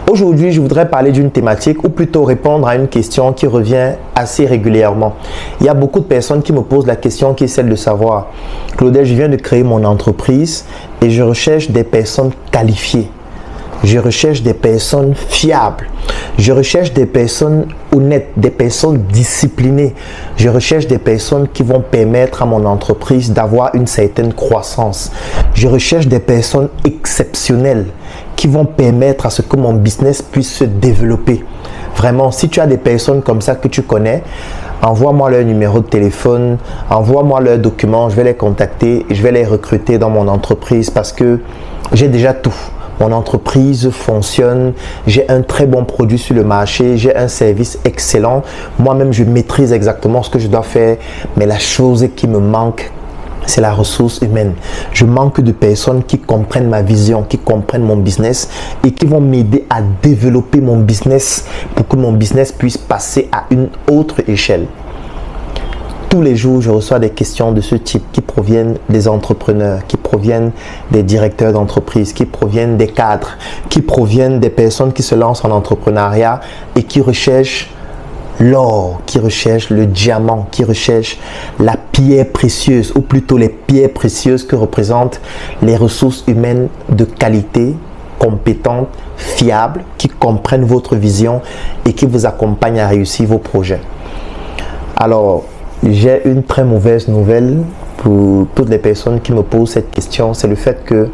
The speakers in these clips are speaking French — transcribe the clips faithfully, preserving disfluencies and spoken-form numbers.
Aujourd'hui, je voudrais parler d'une thématique ou plutôt répondre à une question qui revient assez régulièrement. Il y a beaucoup de personnes qui me posent la question qui est celle de savoir: Claudel, je viens de créer mon entreprise et je recherche des personnes qualifiées. Je recherche des personnes fiables. Je recherche des personnes honnêtes, des personnes disciplinées. Je recherche des personnes qui vont permettre à mon entreprise d'avoir une certaine croissance. Je recherche des personnes exceptionnelles qui vont permettre à ce que mon business puisse se développer. Vraiment, si tu as des personnes comme ça que tu connais, envoie-moi leur numéro de téléphone, envoie-moi leurs documents, je vais les contacter et je vais les recruter dans mon entreprise parce que j'ai déjà tout. Mon entreprise fonctionne, j'ai un très bon produit sur le marché, j'ai un service excellent. Moi-même, je maîtrise exactement ce que je dois faire, mais la chose qui me manque, c'est la ressource humaine. Je manque de personnes qui comprennent ma vision, qui comprennent mon business et qui vont m'aider à développer mon business pour que mon business puisse passer à une autre échelle. Tous les jours, je reçois des questions de ce type qui proviennent des entrepreneurs, qui proviennent des directeurs d'entreprise, qui proviennent des cadres, qui proviennent des personnes qui se lancent en entrepreneuriat et qui recherchent l'or, qui recherchent le diamant, qui recherchent la pierre précieuse, ou plutôt les pierres précieuses que représentent les ressources humaines de qualité, compétentes, fiables, qui comprennent votre vision et qui vous accompagnent à réussir vos projets. Alors, j'ai une très mauvaise nouvelle pour toutes les personnes qui me posent cette question, c'est le fait que,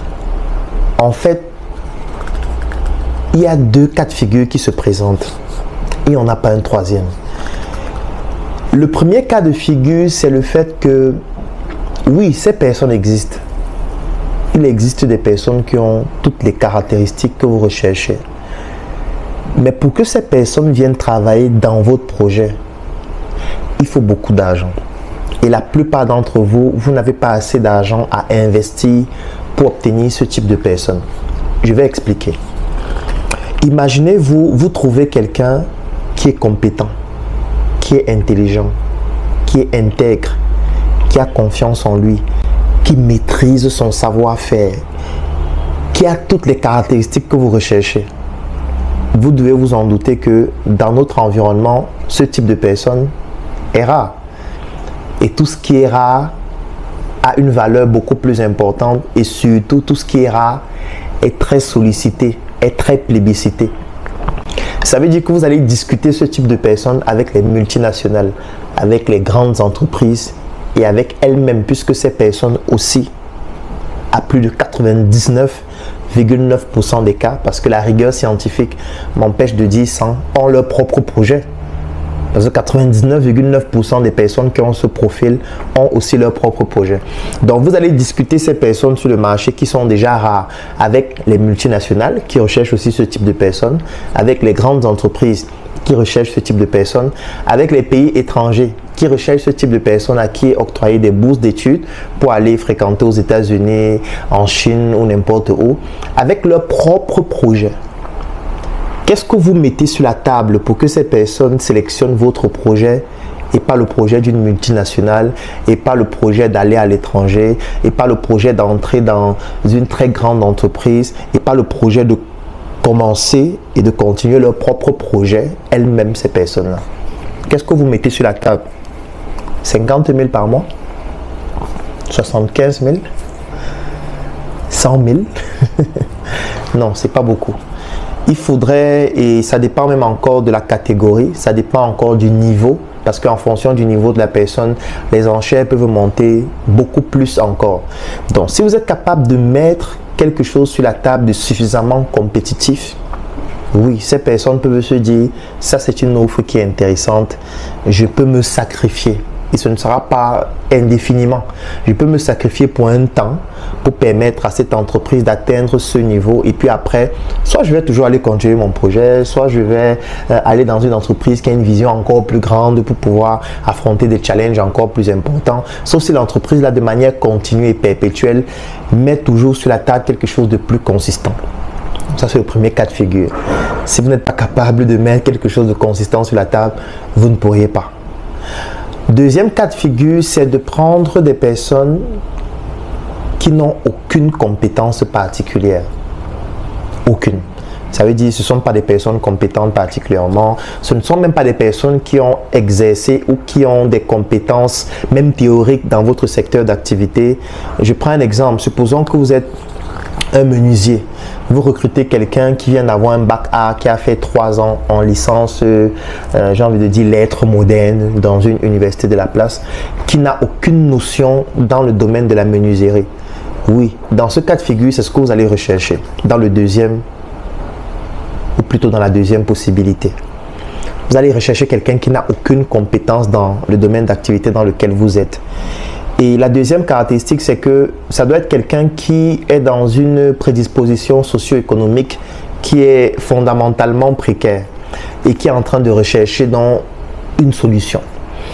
en fait, il y a deux cas de figure qui se présentent et on n'a pas un troisième. Le premier cas de figure, c'est le fait que, oui, ces personnes existent. Il existe des personnes qui ont toutes les caractéristiques que vous recherchez. Mais pour que ces personnes viennent travailler dans votre projet, il faut beaucoup d'argent. Et la plupart d'entre vous, vous n'avez pas assez d'argent à investir pour obtenir ce type de personnes. Je vais expliquer. Imaginez-vous, vous trouvez quelqu'un qui est compétent, qui est intelligent, qui est intègre, qui a confiance en lui, qui maîtrise son savoir-faire, qui a toutes les caractéristiques que vous recherchez. Vous devez vous en douter que dans notre environnement, ce type de personne est rare. Et tout ce qui est rare a une valeur beaucoup plus importante et surtout tout ce qui est rare est très sollicité, est très plébiscité. Ça veut dire que vous allez discuter ce type de personnes avec les multinationales, avec les grandes entreprises et avec elles-mêmes, puisque ces personnes aussi, à plus de quatre-vingt-dix-neuf virgule neuf pour cent des cas, parce que la rigueur scientifique m'empêche de dire cent, ont leur propre projet. Parce que quatre-vingt-dix-neuf virgule neuf pour cent des personnes qui ont ce profil ont aussi leur propre projet. Donc, vous allez discuter ces personnes sur le marché qui sont déjà rares avec les multinationales qui recherchent aussi ce type de personnes, avec les grandes entreprises qui recherchent ce type de personnes, avec les pays étrangers qui recherchent ce type de personnes à qui est octroyé des bourses d'études pour aller fréquenter aux États-Unis, en Chine ou n'importe où, avec leur propre projet. Qu'est-ce que vous mettez sur la table pour que ces personnes sélectionnent votre projet et pas le projet d'une multinationale et pas le projet d'aller à l'étranger et pas le projet d'entrer dans une très grande entreprise et pas le projet de commencer et de continuer leur propre projet, elles-mêmes ces personnes-là? Qu'est-ce que vous mettez sur la table? cinquante mille par mois? soixante-quinze mille? cent mille? Non, c'est pas beaucoup. Il faudrait, et ça dépend même encore de la catégorie, ça dépend encore du niveau, parce qu'en fonction du niveau de la personne, les enchères peuvent monter beaucoup plus encore. Donc, si vous êtes capable de mettre quelque chose sur la table de suffisamment compétitif, oui, ces personnes peuvent se dire, ça c'est une offre qui est intéressante, je peux me sacrifier. Et ce ne sera pas indéfiniment. Je peux me sacrifier pour un temps pour permettre à cette entreprise d'atteindre ce niveau. Et puis après, soit je vais toujours aller continuer mon projet, soit je vais euh, aller dans une entreprise qui a une vision encore plus grande pour pouvoir affronter des challenges encore plus importants. Sauf si l'entreprise, là, de manière continue et perpétuelle, met toujours sur la table quelque chose de plus consistant. Ça, c'est le premier cas de figure. Si vous n'êtes pas capable de mettre quelque chose de consistant sur la table, vous ne pourriez pas. Deuxième cas de figure, c'est de prendre des personnes qui n'ont aucune compétence particulière. Aucune. Ça veut dire que ce ne sont pas des personnes compétentes particulièrement, ce ne sont même pas des personnes qui ont exercé ou qui ont des compétences, même théoriques, dans votre secteur d'activité. Je prends un exemple, supposons que vous êtes un menuisier. Vous recrutez quelqu'un qui vient d'avoir un bac A, qui a fait trois ans en licence, euh, j'ai envie de dire lettres modernes, dans une université de la place, qui n'a aucune notion dans le domaine de la menuiserie. Oui, dans ce cas de figure, c'est ce que vous allez rechercher. Dans le deuxième, ou plutôt dans la deuxième possibilité. Vous allez rechercher quelqu'un qui n'a aucune compétence dans le domaine d'activité dans lequel vous êtes. Et la deuxième caractéristique, c'est que ça doit être quelqu'un qui est dans une prédisposition socio-économique qui est fondamentalement précaire et qui est en train de rechercher dans une solution.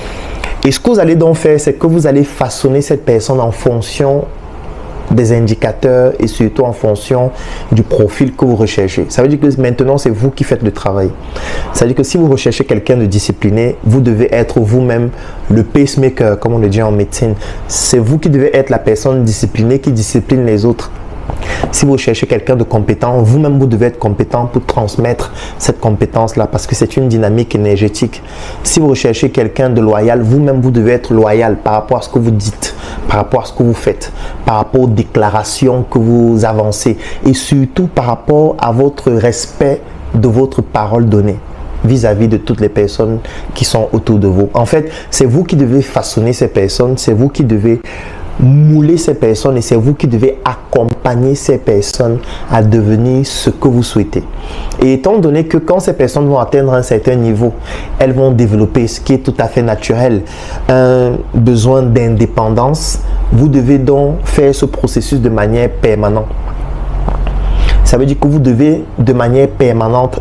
Et ce que vous allez donc faire, c'est que vous allez façonner cette personne en fonction des indicateurs et surtout en fonction du profil que vous recherchez. Ça veut dire que maintenant, c'est vous qui faites le travail. Ça veut dire que si vous recherchez quelqu'un de discipliné, vous devez être vous-même le pacemaker, comme on le dit en médecine. C'est vous qui devez être la personne disciplinée qui discipline les autres. Si vous cherchez quelqu'un de compétent, vous-même, vous devez être compétent pour transmettre cette compétence-là parce que c'est une dynamique énergétique. Si vous recherchez quelqu'un de loyal, vous-même, vous devez être loyal par rapport à ce que vous dites, par rapport à ce que vous faites, par rapport aux déclarations que vous avancez et surtout par rapport à votre respect de votre parole donnée vis-à-vis de toutes les personnes qui sont autour de vous. En fait, c'est vous qui devez façonner ces personnes, c'est vous qui devez mouler ces personnes et c'est vous qui devez accompagner ces personnes à devenir ce que vous souhaitez. Et étant donné que quand ces personnes vont atteindre un certain niveau, elles vont développer ce qui est tout à fait naturel, un besoin d'indépendance, vous devez donc faire ce processus de manière permanente. Ça veut dire que vous devez de manière permanente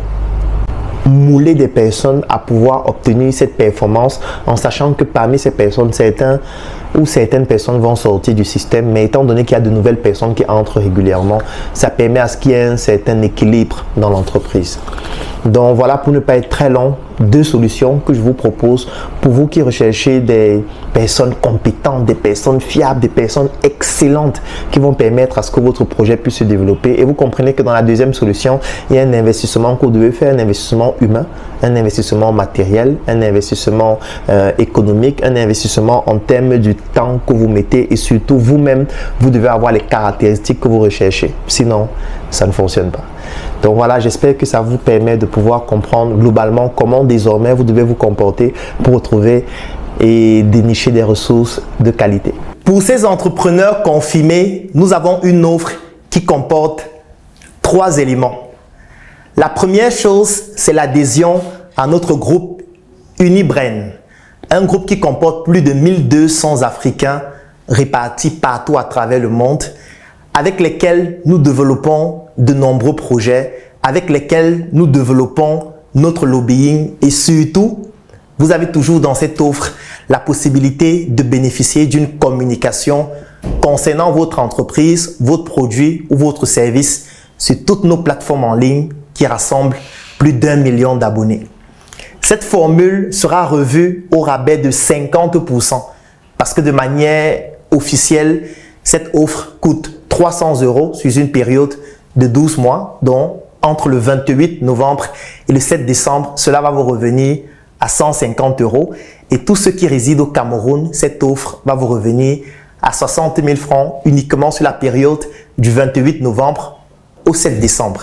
mouler des personnes à pouvoir obtenir cette performance en sachant que parmi ces personnes, certains ou certaines personnes vont sortir du système, mais étant donné qu'il y a de nouvelles personnes qui entrent régulièrement, ça permet à ce qu'il y ait un certain équilibre dans l'entreprise. Donc voilà, pour ne pas être très long, deux solutions que je vous propose pour vous qui recherchez des personnes compétentes, des personnes fiables, des personnes excellentes qui vont permettre à ce que votre projet puisse se développer. Et vous comprenez que dans la deuxième solution, il y a un investissement que vous devez faire, un investissement humain, un investissement matériel, un investissement euh, économique, un investissement en termes du temps que vous mettez et surtout vous-même, vous devez avoir les caractéristiques que vous recherchez. Sinon, ça ne fonctionne pas. Donc voilà, j'espère que ça vous permet de pouvoir comprendre globalement comment désormais vous devez vous comporter pour retrouver et dénicher des ressources de qualité. Pour ces entrepreneurs confirmés, nous avons une offre qui comporte trois éléments. La première chose, c'est l'adhésion à notre groupe Unibrain, un groupe qui comporte plus de mille deux cents Africains répartis partout à travers le monde, avec lesquels nous développons de nombreux projets, avec lesquels nous développons notre lobbying et surtout, vous avez toujours dans cette offre la possibilité de bénéficier d'une communication concernant votre entreprise, votre produit ou votre service sur toutes nos plateformes en ligne qui rassemblent plus d'un million d'abonnés. Cette formule sera revue au rabais de cinquante pour cent parce que de manière officielle, cette offre coûte trois cents euros sur une période de douze mois, donc entre le vingt-huit novembre et le sept décembre, cela va vous revenir à cent cinquante euros. Et tous ceux qui résident au Cameroun, cette offre va vous revenir à soixante mille francs uniquement sur la période du vingt-huit novembre au sept décembre.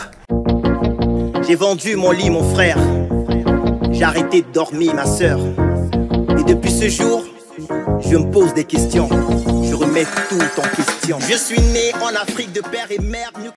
J'ai vendu mon lit, mon frère. J'ai arrêté de dormir, ma soeur. Et depuis ce jour, je me pose des questions. Je remets tout en question. Je suis né en Afrique de père et mère.